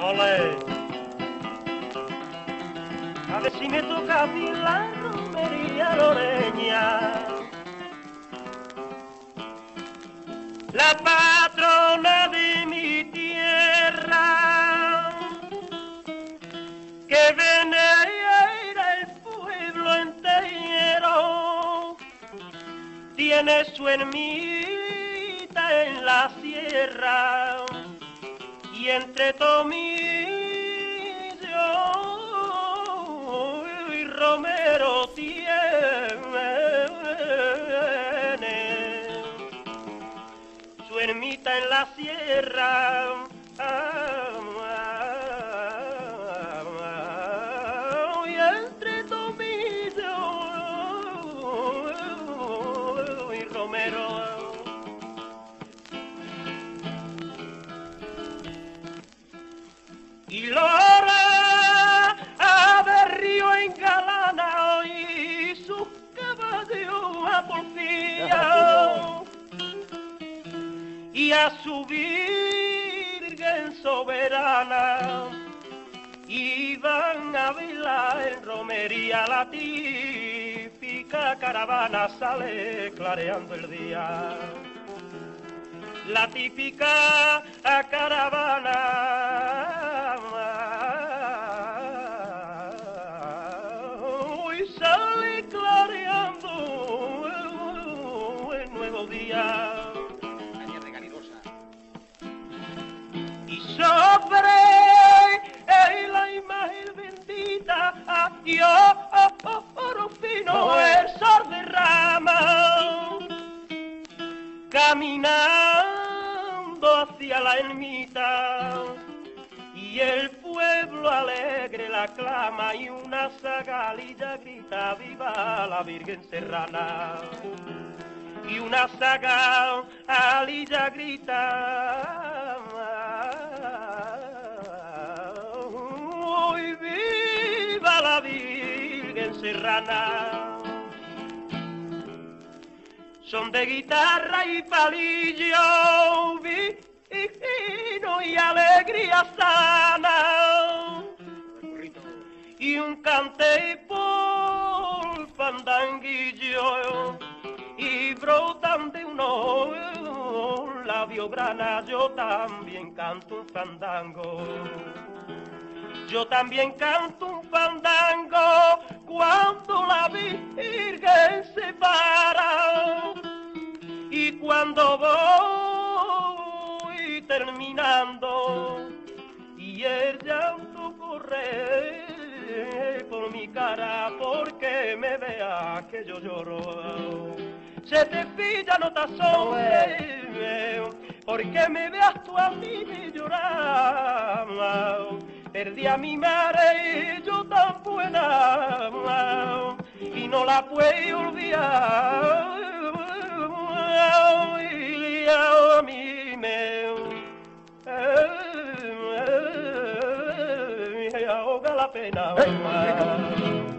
Olé. A ver si me toca a mí la romería loreña. La patrona de mi tierra, que venera el pueblo entero, tiene su ermita en la sierra, y entre tomillo y romero tiene su ermita en la sierra. Y entre tomillo y romero. Y Lora de Río engalana y sus caballos a porfía, y a su Virgen soberana iban a bailar en romería. La típica caravana sale clareando el día. La típica caravana hoy sale clareando el nuevo día. Y sobre la imagen bendita Dios oro fino el sol derrama, caminando hacia la ermita, y el pueblo alegre la clama, y una zagalilla grita viva la Virgen Serrana. Y una zagalilla grita ¡ay, viva la Virgen Serrana! Son de guitarra y palillo, vino y alegría sana, y un cante por fandanguillo, y brotan de unos labios grana. Yo también canto un fandango, yo también canto un fandango, cuando la Virgen se para, y cuando voy terminando y el llanto corre por mi cara, porque me vea que yo lloro. Se te pilla, no te asombres, porque me veas tú a mí llorar. Perdí a mi madre y yo tan buena, y no la puedo olvidar. Y a mí me ahoga la pena.